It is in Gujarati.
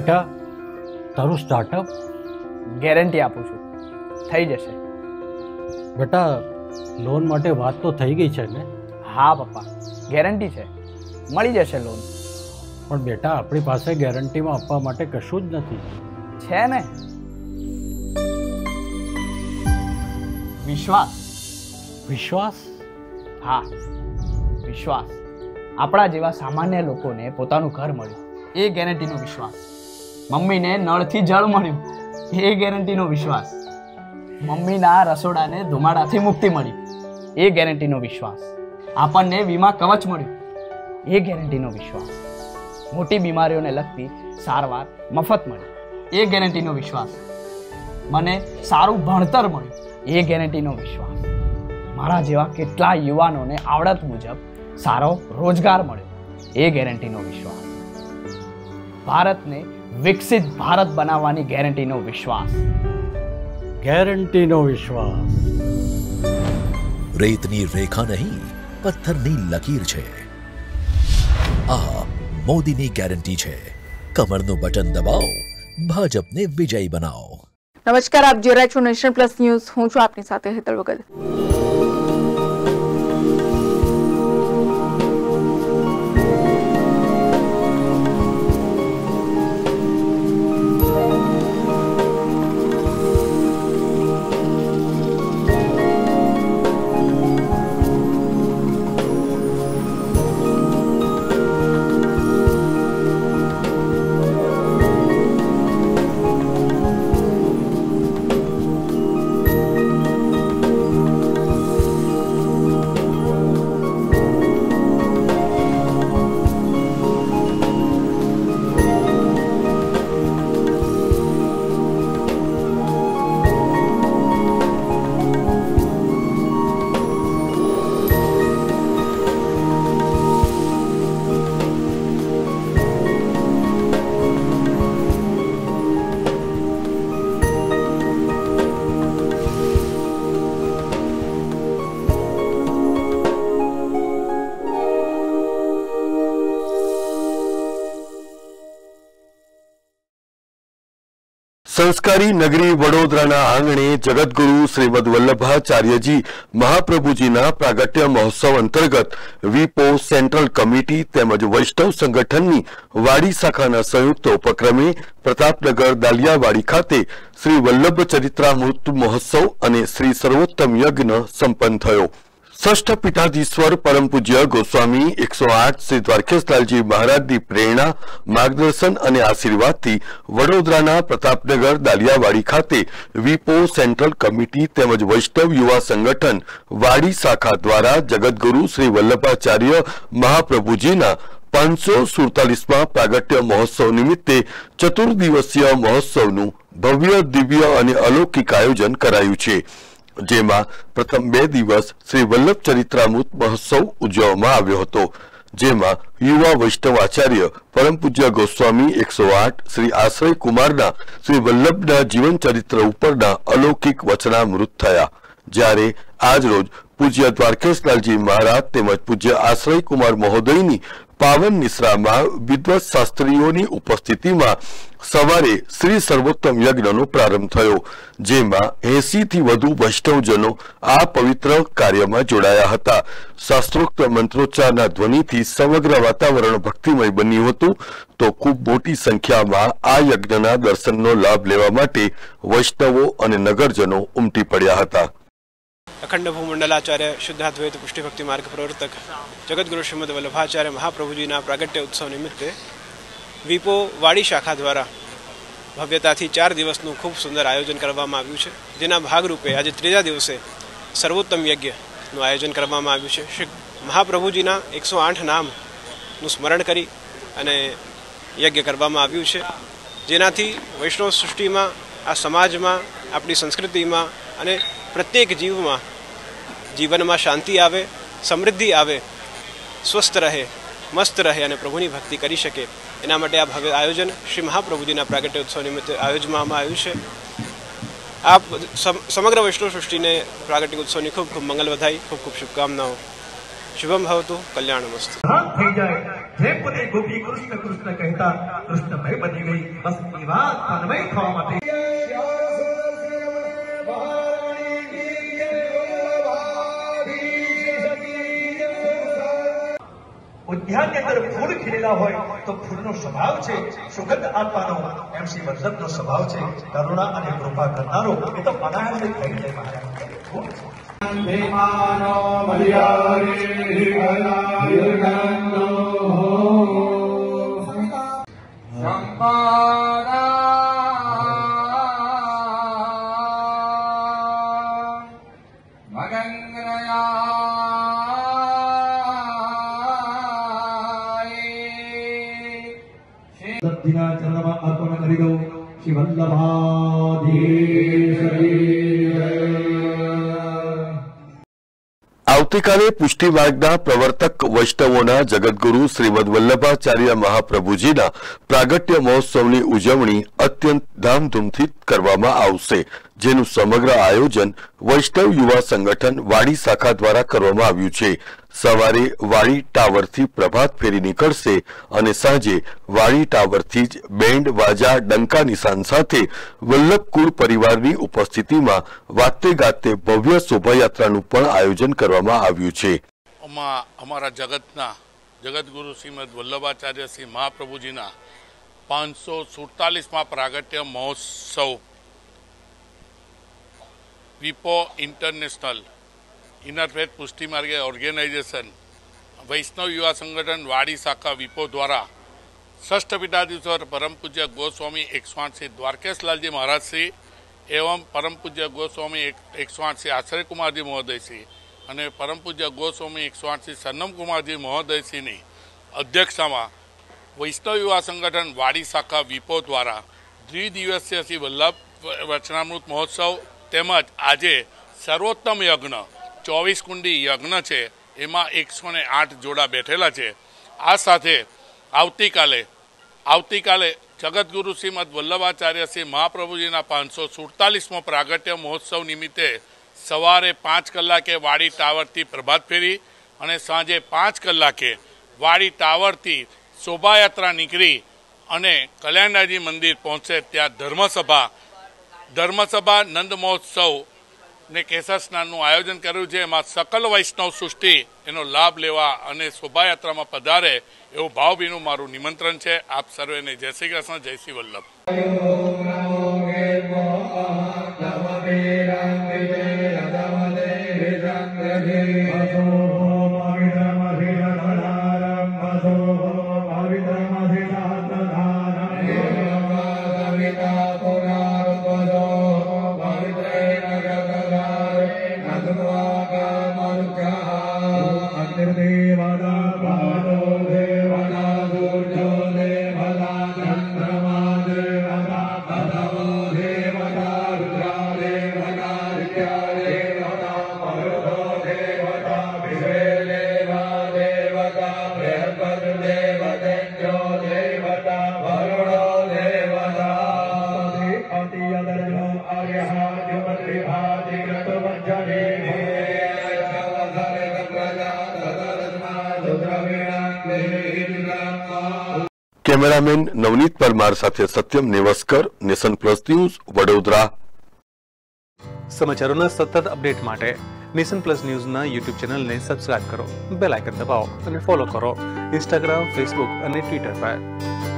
બેટા, તારું સ્ટાર્ટઅપ ગેરંટી આપું છું, થઈ જશે. બેટા, લોન માટે વાત તો થઈ ગઈ છે ને? હા પપ્પા, ગેરંટી છે, મળી જશે લોન. પણ બેટા, આપણી પાસે ગેરંટીમાં આપવા માટે કશું જ નથી. છે ને, વિશ્વાસ. વિશ્વાસ? હા, વિશ્વાસ. આપણા જેવા સામાન્ય લોકોને પોતાનું ઘર મળ્યું, એ ગેરંટીનો વિશ્વાસ. મમ્મીને નળથી જળ મળ્યું, એ ગેરંટીનો વિશ્વાસ. મમ્મીના રસોડાને ધુમાડાથી મુક્તિ મળી, એ ગેરંટીનો વિશ્વાસ. આપણને વીમા કવચ મળ્યું, એ ગેરંટીનો વિશ્વાસ. મોટી બીમારીઓને લગતી સારવાર મફત મળી, એ ગેરંટીનો વિશ્વાસ. મને સારું ભણતર મળ્યું, એ ગેરંટીનો વિશ્વાસ. મારા જેવા કેટલા યુવાનોને આવડત મુજબ સારો રોજગાર મળ્યો, એ ગેરંટીનો વિશ્વાસ. ભારતને વિકસિત ભારત બનાવવાની ગેરંટીનો વિશ્વાસ. ગેરંટીનો વિશ્વાસ. રેતની રેખા નહીં, પથ્થરની લકીર છે. આ મોદીની ગેરંટી છે. કમરનું બટન દબાવો, ભાજપને વિજયી બનાવો. નમસ્કાર, આપ જોઈ રહ્યા છો નેશન પ્લસ ન્યૂઝ. હું છું આપની સાથે હેતલ વગર. સંસ્કારી નગરી વડોદરાના આંગણે જગતગુરુ શ્રીમદ વલ્લભાચાર્યજી મહાપ્રભુજીના પ્રાગટ્ય મહોત્સવ અંતર્ગત વીપો સેન્ટ્રલ કમિટી તેમજ વૈષ્ણવ સંગઠનની વાડી શાખાના સંયુક્ત ઉપક્રમે પ્રતાપનગર દાલિયાવાડી ખાતે શ્રી વલ્લભ ચરિત્રામૃત મહોત્સવ અને શ્રી સર્વોત્તમ યજ્ઞ સંપન્ન થયો. ષષ્ઠ પીઠાધીશ્વર પરમ પૂજ્ય ગોસ્વામી 108 શ્રી દ્વારકેશલાલજી મહારાજની પ્રેરણા, માર્ગદર્શન અને આશીર્વાદથી વડોદરાના પ્રતાપનગર દાલિયાવાડી ખાતે વીપો સેન્ટ્રલ કમિટી તેમજ વૈષ્ણવ યુવા સંગઠન વાડી શાખા દ્વારા જગતગુરુ શ્રી વલ્લભાચાર્ય મહાપ્રભુજીના 547મા પ્રાગટ્ય મહોત્સવ નિમિત્તે ચતુર્દિવસીય મહોત્સવનું ભવ્ય, દિવ્ય અને અલૌકિક આયોજન કરાયું છે. જેમાં પ્રથમ 2 દિવસ શ્રી વલ્લભ ચરિત્રામૃત મહોત્સવ ઉજવવામાં આવ્યો હતો, જેમાં યુવા વૈષ્ણવ આચાર્ય પરમ પૂજ્ય ગોસ્વામી 108 શ્રી આશ્રય કુમારના શ્રી વલ્લભના જીવન ચરિત્ર ઉપરના અલૌકિક વચનામૃત થયા. જ્યારે આજ રોજ પૂજ્ય દ્વારકેશલાલજી મહારાજ તેમજ પૂજ્ય આશ્રય કુમાર મહોદયની પાવન નિશ્રામાં વિદ્વત શાસ્ત્રીઓની ઉપસ્થિતિમાં સવારે શ્રી સર્વોત્તમ યજ્ઞનો પ્રારંભ થયો, જેમાં 80 થી વધુ વૈષ્ણવજનો આ પવિત્ર કાર્યમાં જોડાયા હતા. શાસ્ત્રોક્ત મંત્રોચ્ચારના ધ્વનિથી સમગ્ર વાતાવરણ ભક્તિમય બન્યું હતું. તો ખૂબ મોટી સંખ્યામાં આ યજ્ઞના દર્શનનો લાભ લેવા માટે વૈષ્ણવો અને નગરજનો ઉમટી પડ્યા હતા. અખંડ ભૂમંડલાચાર્ય શુદ્ધાદ્વૈત પુષ્ટિ ભક્તિ માર્ગ પ્રવર્તક જગતગુરુ શ્રીમદ વલ્લભાચાર્ય મહાપ્રભુજીના પ્રાગટ્ય ઉત્સવ નિમિત્તે વીપો વાડી શાખા દ્વારા ભવ્યતાથી 4 દિવસનું ખૂબ સુંદર આયોજન કરવામાં આવ્યું છે, જેના ભાગરૂપે આજે 3જા દિવસે સર્વોત્તમ યજ્ઞનું આયોજન કરવામાં આવ્યું છે. શ્રી મહાપ્રભુજીના 108 નામનું સ્મરણ કરી અને યજ્ઞ કરવામાં આવ્યું છે, જેનાથી વૈષ્ણવ સૃષ્ટિમાં, આ સમાજમાં, આપણી સંસ્કૃતિમાં અને પ્રત્યેક જીવનમાં શાંતિ આવે, સમૃદ્ધિ આવે, સ્વસ્થ રહે, મસ્ત રહે અને પ્રભુની ભક્તિ કરી શકે, એના માટે આ ભવ્ય આયોજન શ્રી મહાપ્રભુજીના પ્રાગટ્ય ઉત્સવ નિમિત્તે આયોજવામાં આવ્યું છે. આ સમગ્ર વૈષ્ણવ સૃષ્ટિને પ્રાગટ્ય ઉત્સવની ખૂબ ખૂબ મંગલ વધાઈ, ખૂબ ખૂબ શુભકામનાઓ. શુભમ ભવતુ, કલ્યાણમસ્તુ. થઈ જાય જેમ પોતે ગોપી કૃષ્ણ કૃષ્ણ કહેતા કૃષ્ણમય બની ગઈ. બસ એ વાત તન્મય થવા માટે ઉદ્યાનની અંદર ફૂલ ખીલેલા હોય તો ફૂલનો સ્વભાવ છે સુગંધ આપવાનો. એમ શ્રી વલ્લભનો સ્વભાવ છે કરુણા અને કૃપા કરનારો. એ તો અનાયાસ થઈ જાય મહારાજ. દત્તિના ચરણમાં અર્પણ કરી દઉં. શ્રી આવતીકાલે પુષ્ટિ માર્ગના પ્રવર્તક વૈષ્ણવોના જગતગુરુ શ્રીમદ વલ્લભાચાર્ય મહાપ્રભુજીના પ્રાગટ્ય મહોત્સવની ઉજવણી અત્યંત ધામધૂમથી કરવામાં આવશે, જેનું સમગ્ર આયોજન વૈષ્ણવ યુવા સંગઠન વાડી શાખા દ્વારા કરવામાં આવ્યું છે. સવારે વાડી ટાવરથી પ્રભાત ફેરી નીકળશે અને સાંજે વાડી ટાવરથી જ બેન્ડ વાજા ડંકા નિશાન સાથે વલ્લભકુળ પરિવારની ઉપસ્થિતિમાં વાતે ગાતે ભવ્ય શોભાયાત્રાનું પણ આયોજન કરવામાં આવ્યું છે. અમારા જગતના જગતગુરુ શ્રીમદ વલ્લભાચાર્ય શ્રી મહાપ્રભુજીના 547માં પ્રાગટ્ય મહોત્સવ વિપો ઇન્ટરનેશનલ ઇન્ટરફેથ પુષ્ટિ માર્ગે ઓર્ગેનાઇઝેશન વૈષ્ણવ યુવા સંગઠન વાડી શાખા વિપો દ્વારા ષષ્ઠ પીઠાધીશ્વર પરમ પૂજ્ય ગોસ્વામી 108 દ્વારકેશલાલજી મહારાજશ્રી એવं પરમ પૂજ્ય ગોસ્વામી 108 આશ્રયકુમારજી મહોદયશ્રી અને પરમ પૂજ્ય ગોસ્વામી 108 સન્નમકુમારજી મહોદયશ્રીની અધ્યક્ષતામાં વૈષ્ણવ યુવા સંગઠન વાડી શાખા વિપો દ્વારા દ્વિદિવસીય શ્રી વલ્લભ વચનામૃત મહોત્સવ તેમજ આજે સર્વોત્તમ યજ્ઞ 24 કુંડી યજ્ઞ છે, એમાં 108 જોડા બેઠેલા છે. આ સાથે આવતીકાલે જગતગુરુ શ્રીમદ વલ્લભાચાર્ય શ્રી મહાપ્રભુજીના 547મો પ્રાગટ્ય મહોત્સવ નિમિત્તે સવારે 5 કલાકે વાડી ટાવરથી પ્રભાત ફેરી અને સાંજે 5 કલાકે વાડી ટાવરથી શોભાયાત્રા નીકળી અને કલ્યાણરાયજી મંદિર પહોંચે ત્યાં ધર્મસભા નંદ મહોત્સવ ને કેસર સ્નાનનું આયોજન કર્યું છે. એમાં સકલ વૈષ્ણવ સૃષ્ટિ એનો લાભ લેવા અને શોભાયાત્રામાં પધારે એવું ભાવભીનું મારું નિમંત્રણ છે. આપ સર્વેને જય શ્રી કૃષ્ણ, જય શ્રી વલ્લભ. કેમેરામેન નવનીત પરમાર સાથે Satyam Nevaskar, Nation Plus News, Vadodara. સમાચારોના સતત અપડેટ માટે નેશન પ્લસ ન્યૂઝના યુટ્યુબ ચેનલને સબસ્ક્રાઇબ કરો, બેલ આઇકન દબાવો અને ફોલો કરો ઇન્સ્ટાગ્રામ, ફેસબુક અને ટ્વિટર પર.